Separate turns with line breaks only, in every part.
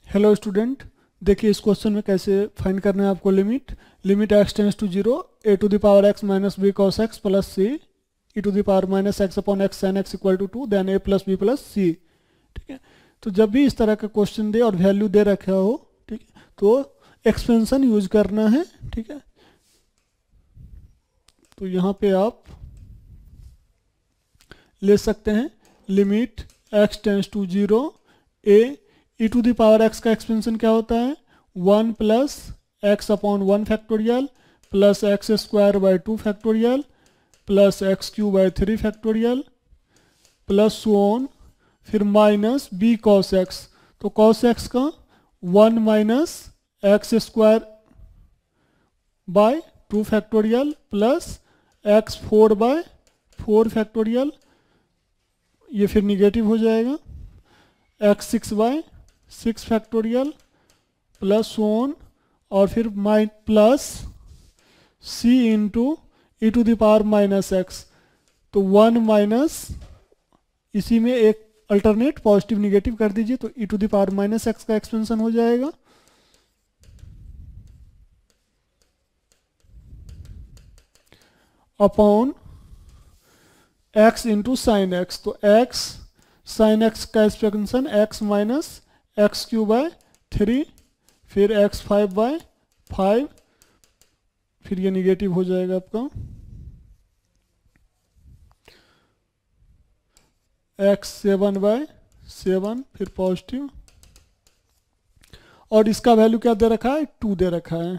Hello student, देखिए इस question में कैसे फाइंड करना है आपको limit x tends to 0 a to the power x minus b cos x plus c e to the power minus x upon x sin x equal to 2 then a plus b plus c। ठीक है, तो जब भी इस तरह का question दे और value दे रखा हो, ठीक है, तो एक्सपेंशन यूज करना है। ठीक है, तो यहाँ पे आप ले सकते हैं limit x tends to 0 a e to the power x का एक्सपेंशन क्या होता है 1 plus x upon 1 factorial plus x square by 2 factorial plus x cube by 3 factorial plus so on, फिर माइनस b cos x। तो cos x का 1 minus x square by 2 factorial plus x 4 by 4 factorial, ये फिर negative हो जाएगा, x 6 by 6 factorial plus so on, और फिर plus c into e to the power minus x. तो 1 माइनस, इसी में एक अल्टरनेट पॉजिटिव निगेटिव कर दीजिए, तो e to the power minus x का एक्सपेंशन हो जाएगा upon x into sine x. तो x साइन एक्स का expansion x minus x cube by 3, फिर x 5 बाय 5, फिर ये निगेटिव हो जाएगा आपका x 7 बाय 7, फिर पॉजिटिव, और इसका वैल्यू क्या दे रखा है 2 दे रखा है।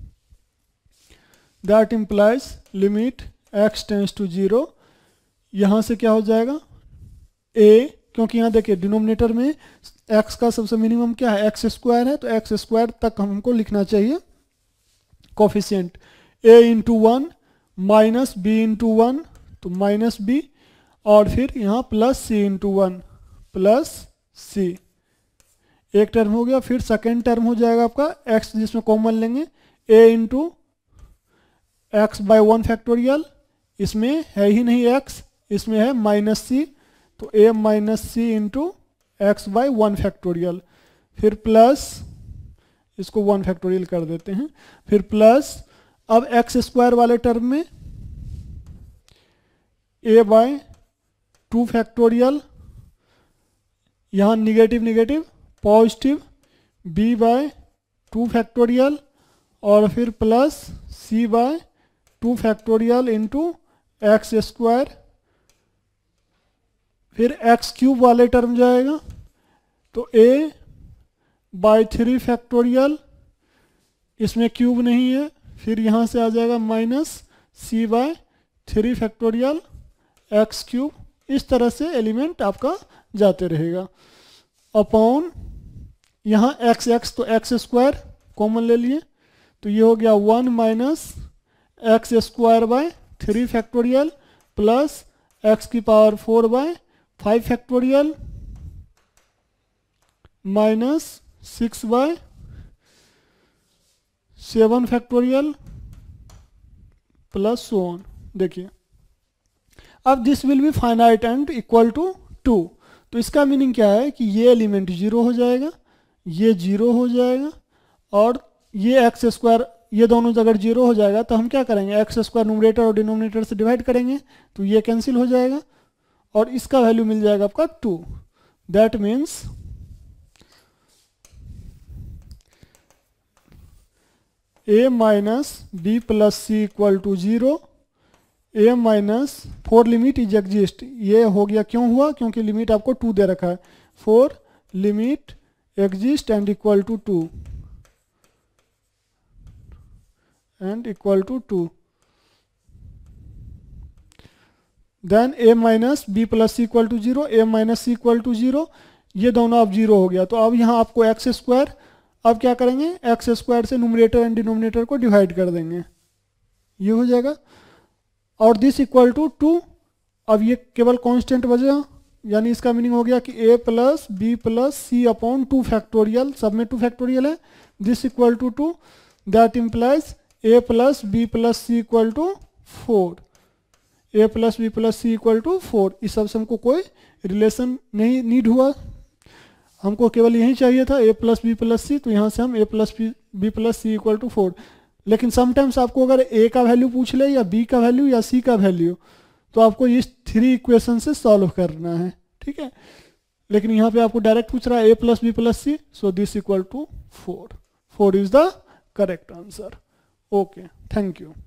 That implies limit x tends to 0, यहाँ से क्या हो जाएगा a, क्योंकि यहाँ देखिए डिनोमिनेटर में x का सबसे मिनिमम क्या है एक्स स्क्वायर है, तो एक्स स्क्वायर तक हमको लिखना चाहिए coefficient. a into 1 minus b into 1, तो माइनस b, और फिर यहाँ plus c into 1 plus c, एक टर्म हो गया। फिर सेकेंड टर्म हो जाएगा आपका x, जिसमें कॉमन लेंगे a into x by 1 factorial, इसमें है ही नहीं x, इसमें है माइनस c, तो a minus c into x by 1 factorial, फिर प्लस, इसको 1 फैक्टोरियल कर देते हैं, फिर प्लस, अब एक्स स्क्वायर वाले टर्म में a बाई 2 फैक्टोरियल, यहाँ negative negative positive b by 2 factorial, और फिर plus c by 2 factorial into x square, फिर एक्स क्यूब वाले टर्म जाएगा, तो a बाई 3 फैक्टोरियल, इसमें क्यूब नहीं है, फिर यहाँ से आ जाएगा minus c by 3 factorial x cube. इस तरह से एलिमेंट आपका जाते रहेगा अपॉन, यहाँ एक्स एक्स, तो एक्स स्क्वायर कॉमन ले लिए, तो ये हो गया 1 minus x square by 3 factorial plus x की power 4 by 5 factorial minus 6 by 7 factorial plus so on. देखिए अब this will be finite and equal to 2, तो इसका मीनिंग क्या है कि ये एलिमेंट 0 हो जाएगा, ये 0 हो जाएगा, और ये एक्स स्क्वायर, ये दोनों अगर 0 हो जाएगा तो हम क्या करेंगे, एक्स स्क्वायर न्यूमरेटर और डिनोमिनेटर से डिवाइड करेंगे, तो ये कैंसिल हो जाएगा, और इसका वैल्यू मिल जाएगा आपका 2। That means a minus b plus c equal to 0, a minus 4 limit is exist, ये हो गया, क्यों हुआ, क्योंकि लिमिट आपको 2 दे रखा है, 4 limit exist and equal to 2 and equal to 2, then a minus b plus c equal to 0, a minus c equal to 0, ये दोनों अब 0 हो गया। तो अब यहाँ आपको एक्स स्क्वायर, अब क्या करेंगे, एक्स स्क्वायर से न्यूमरेटर एंड डिनोमिनेटर को डिवाइड कर देंगे, ये हो जाएगा, और दिस इक्वल टू 2, अब ये केवल कांस्टेंट बचा, यानी इसका मीनिंग हो गया कि a plus b plus c upon 2 factorial, सब में 2 फैक्टोरियल है, this equal to 2, that implies a plus b plus c equal to 4, a plus b plus c equal to 4। इस सब से हमको कोई रिलेशन नहीं नीड हुआ, हमको केवल यही चाहिए था a plus b plus c, तो यहाँ से हम a plus b plus c equal to 4। लेकिन समटाइम्स आपको अगर a का वैल्यू पूछ ले या b का वैल्यू या c का वैल्यू, तो आपको इस 3 इक्वेशन से सॉल्व करना है, ठीक है। लेकिन यहाँ पे आपको डायरेक्ट पूछ रहा है a plus b plus c, so this equal to 4 is the correct answer. Okay, thank you.